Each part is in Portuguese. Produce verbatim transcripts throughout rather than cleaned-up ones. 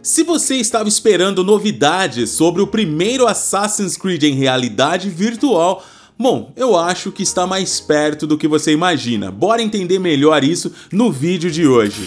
Se você estava esperando novidades sobre o primeiro Assassin's Creed em realidade virtual, bom, eu acho que está mais perto do que você imagina. Bora entender melhor isso no vídeo de hoje.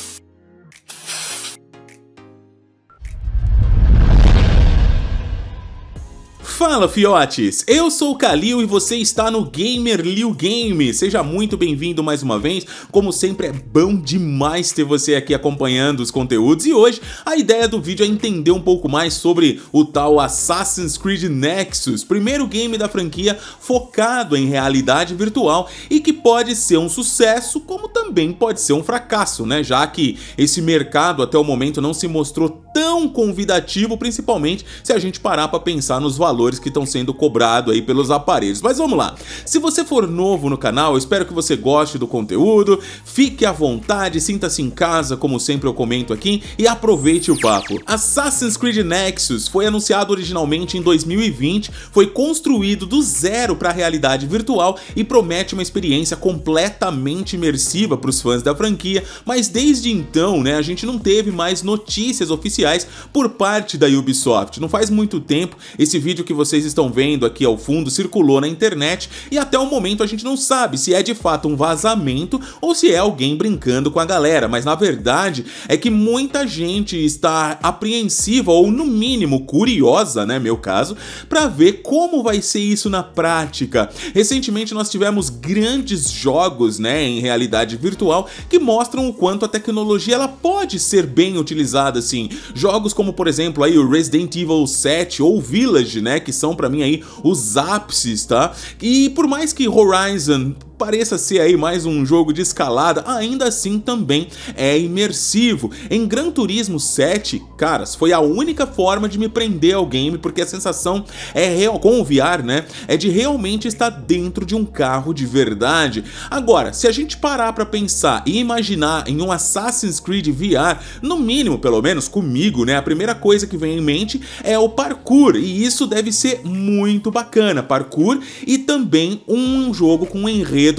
Fala, fiotes! Eu sou o Kalil e você está no Gamer Liu Game. Seja muito bem-vindo mais uma vez. Como sempre, é bom demais ter você aqui acompanhando os conteúdos. E hoje, a ideia do vídeo é entender um pouco mais sobre o tal Assassin's Creed Nexus, primeiro game da franquia focado em realidade virtual e que pode ser um sucesso, como também pode ser um fracasso, né? Já que esse mercado até o momento não se mostrou tão convidativo, principalmente se a gente parar para pensar nos valores que estão sendo cobrados aí pelos aparelhos. Mas vamos lá, se você for novo no canal, eu espero que você goste do conteúdo, fique à vontade, sinta-se em casa, como sempre eu comento aqui, e aproveite o papo. Assassin's Creed Nexus foi anunciado originalmente em dois mil e vinte, foi construído do zero para a realidade virtual e promete uma experiência completamente imersiva para os fãs da franquia, mas desde então, né, a gente não teve mais notícias oficiais por parte da Ubisoft. Não faz muito tempo, esse vídeo que vocês estão vendo aqui ao fundo circulou na internet e até o momento a gente não sabe se é de fato um vazamento ou se é alguém brincando com a galera, mas na verdade é que muita gente está apreensiva ou no mínimo curiosa, né, meu caso, para ver como vai ser isso na prática. Recentemente nós tivemos grandes jogos, né, em realidade virtual que mostram o quanto a tecnologia ela pode ser bem utilizada assim. Jogos como, por exemplo, aí o Resident Evil sete ou Village, né, que são pra mim aí os ápices, tá? E por mais que Horizon pareça ser aí mais um jogo de escalada, ainda assim também é imersivo. Em Gran Turismo sete, caras, foi a única forma de me prender ao game, porque a sensação é real, com o V R, né, é de realmente estar dentro de um carro de verdade. Agora, se a gente parar pra pensar e imaginar em um Assassin's Creed V R, no mínimo, pelo menos comigo, né, a primeira coisa que vem em mente é o parkour, e isso deve ser muito bacana, parkour e também um jogo com um enredo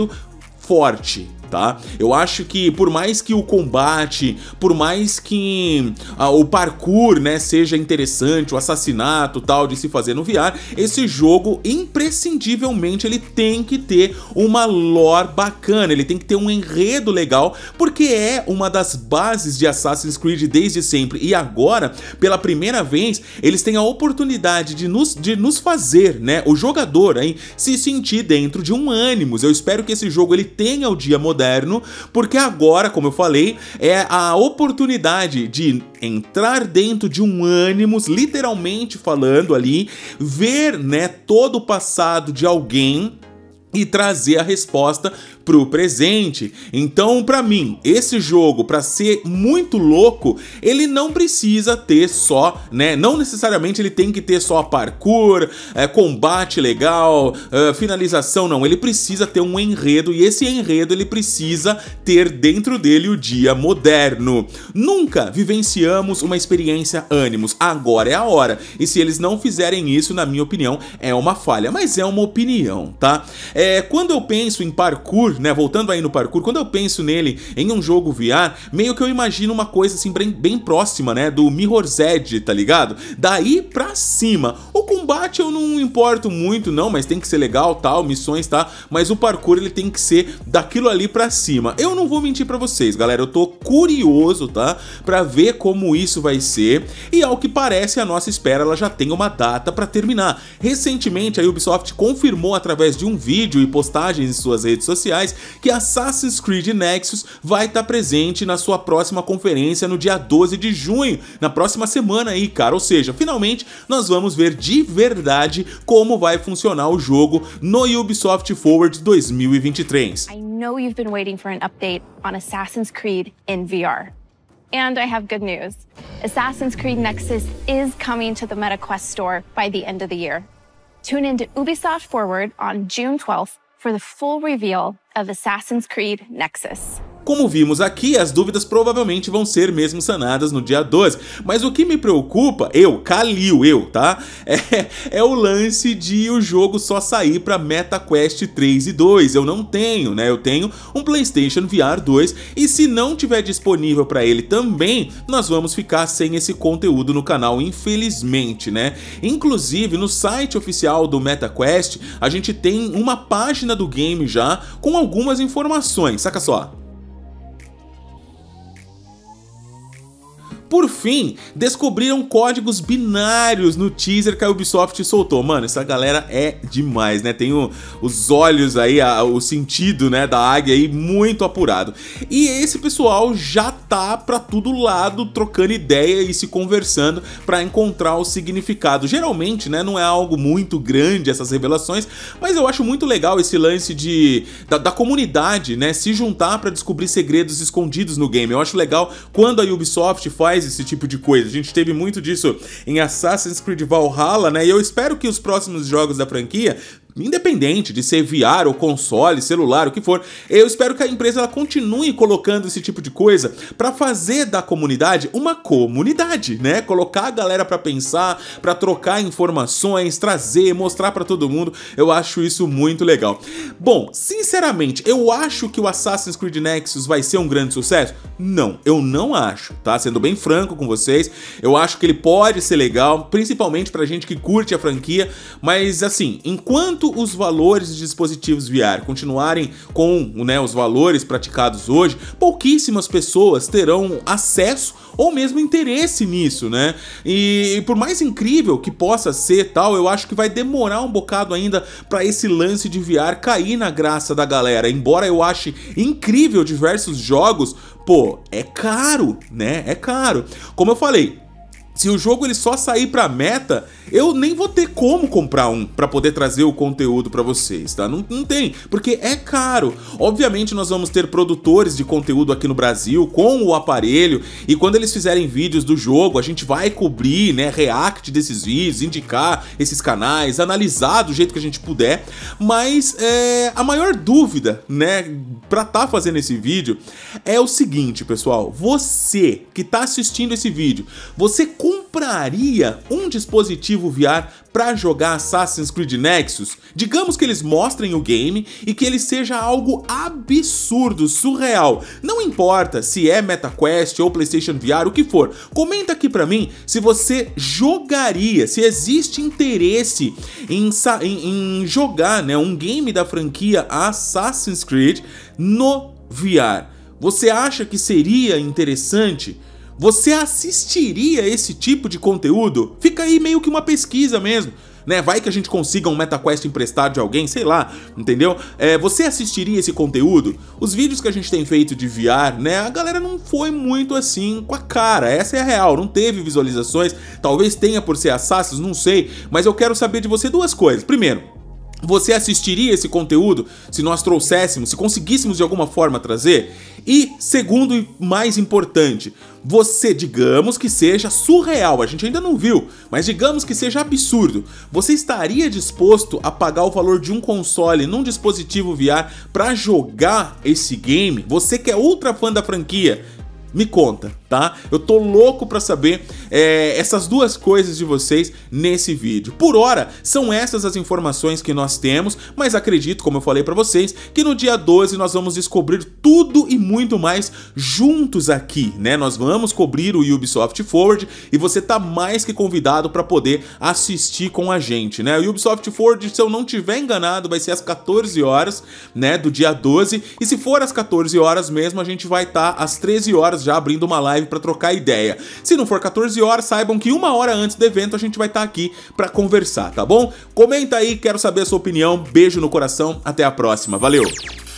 forte, tá? Eu acho que por mais que o combate, por mais que ah, o parkour, né, seja interessante, o assassinato tal de se fazer no V R, esse jogo imprescindivelmente ele tem que ter uma lore bacana, ele tem que ter um enredo legal, porque é uma das bases de Assassin's Creed desde sempre, e agora, pela primeira vez, eles têm a oportunidade de nos, de nos fazer, né, o jogador aí, se sentir dentro de um Animus. Eu espero que esse jogo ele tenha o dia moderno, porque agora, como eu falei, é a oportunidade de entrar dentro de um Animus, literalmente falando ali, ver, né, todo o passado de alguém e trazer a resposta pro presente. Então, pra mim, esse jogo, pra ser muito louco, ele não precisa ter só, né, não necessariamente ele tem que ter só parkour, é, combate legal, é, finalização, não, ele precisa ter um enredo, e esse enredo ele precisa ter dentro dele o dia moderno. Nunca vivenciamos uma experiência Animus, agora é a hora, e se eles não fizerem isso, na minha opinião, é uma falha, mas é uma opinião, tá? É, quando eu penso em parkour, né, voltando aí no parkour, quando eu penso nele em um jogo V R, meio que eu imagino uma coisa assim bem, bem próxima, né, do Mirror's Edge, tá ligado? Daí pra cima. O combate eu não importo muito não, mas tem que ser legal, tal, missões, tá? Mas o parkour ele tem que ser daquilo ali pra cima. Eu não vou mentir pra vocês, galera, eu tô curioso, tá? Pra ver como isso vai ser, e ao que parece a nossa espera ela já tem uma data pra terminar. Recentemente a Ubisoft confirmou através de um vídeo e postagens em suas redes sociais que Assassin's Creed Nexus vai estar presente na sua próxima conferência no dia doze de junho, na próxima semana aí, cara, ou seja, finalmente nós vamos ver de verdade como vai funcionar o jogo no Ubisoft Forward dois mil e vinte e três. I know you've been waiting for an update on Assassin's Creed in V R. And I have good news. Assassin's Creed Nexus is coming to the MetaQuest store by the end of the year. Tune in to Ubisoft Forward on June twelfth for the full reveal of Assassin's Creed Nexus. Como vimos aqui, as dúvidas provavelmente vão ser mesmo sanadas no dia doze, mas o que me preocupa, eu, Kalil, eu, tá? É, é o lance de o jogo só sair pra MetaQuest três e dois, eu não tenho, né? Eu tenho um PlayStation V R dois e se não tiver disponível pra ele também, nós vamos ficar sem esse conteúdo no canal, infelizmente, né? Inclusive, no site oficial do MetaQuest, a gente tem uma página do game já com algumas informações, saca só. Por fim, descobriram códigos binários no teaser que a Ubisoft soltou. Mano, essa galera é demais, né? Tem o, os olhos aí, a, o sentido, né, da águia aí muito apurado. E esse pessoal já tá pra todo lado trocando ideia e se conversando pra encontrar o significado. Geralmente, né, não é algo muito grande essas revelações, mas eu acho muito legal esse lance de, da, da comunidade, né, se juntar pra descobrir segredos escondidos no game. Eu acho legal quando a Ubisoft faz esse tipo de coisa. A gente teve muito disso em Assassin's Creed Valhalla, né? E eu espero que os próximos jogos da franquia, independente de ser V R ou console, celular, o que for, eu espero que a empresa ela continue colocando esse tipo de coisa pra fazer da comunidade uma comunidade, né? Colocar a galera pra pensar, pra trocar informações, trazer, mostrar pra todo mundo. Eu acho isso muito legal. Bom, sinceramente, eu acho que o Assassin's Creed Nexus vai ser um grande sucesso? Não, eu não acho, tá? Sendo bem franco com vocês, eu acho que ele pode ser legal, principalmente pra gente que curte a franquia, mas assim, enquanto os valores de dispositivos V R continuarem com, né, os valores praticados hoje, pouquíssimas pessoas terão acesso ou mesmo interesse nisso, né? E, e por mais incrível que possa ser tal, eu acho que vai demorar um bocado ainda para esse lance de V R cair na graça da galera. Embora eu ache incrível diversos jogos, pô, é caro, né? É caro. Como eu falei, se o jogo ele só sair pra meta, eu nem vou ter como comprar um pra poder trazer o conteúdo pra vocês, tá? Não, não tem, porque é caro. Obviamente nós vamos ter produtores de conteúdo aqui no Brasil com o aparelho e quando eles fizerem vídeos do jogo, a gente vai cobrir, né, react desses vídeos, indicar esses canais, analisar do jeito que a gente puder, mas é, a maior dúvida, né, pra tá fazendo esse vídeo é o seguinte, pessoal, você que tá assistindo esse vídeo, você compraria um dispositivo V R para jogar Assassin's Creed Nexus? Digamos que eles mostrem o game e que ele seja algo absurdo, surreal. Não importa se é MetaQuest ou PlayStation V R, o que for. Comenta aqui pra mim se você jogaria, se existe interesse em, em, em jogar, né, um game da franquia Assassin's Creed no V R. Você acha que seria interessante? Você assistiria esse tipo de conteúdo? Fica aí meio que uma pesquisa mesmo, né? Vai que a gente consiga um MetaQuest emprestado de alguém, sei lá, entendeu? É, você assistiria esse conteúdo? Os vídeos que a gente tem feito de V R, né? A galera não foi muito assim com a cara, essa é a real, não teve visualizações, talvez tenha por ser Assassins, não sei, mas eu quero saber de você duas coisas. Primeiro, você assistiria esse conteúdo se nós trouxéssemos, se conseguíssemos de alguma forma trazer? E segundo e mais importante, você, digamos que seja surreal, a gente ainda não viu, mas digamos que seja absurdo, você estaria disposto a pagar o valor de um console num dispositivo V R para jogar esse game? Você que é ultra fã da franquia, me conta, tá? Eu tô louco pra saber é, essas duas coisas de vocês nesse vídeo. Por hora, são essas as informações que nós temos, mas acredito, como eu falei pra vocês, que no dia doze nós vamos descobrir tudo e muito mais juntos aqui, né? Nós vamos cobrir o Ubisoft Forward e você tá mais que convidado pra poder assistir com a gente, né? O Ubisoft Forward, se eu não tiver enganado, vai ser às quatorze horas, né, do dia doze, e se for às quatorze horas mesmo, a gente vai estar tá às treze horas já abrindo uma live para trocar ideia. Se não for quatorze horas, saibam que uma hora antes do evento a gente vai estar tá aqui para conversar, tá bom? Comenta aí, quero saber a sua opinião. Beijo no coração, até a próxima, valeu!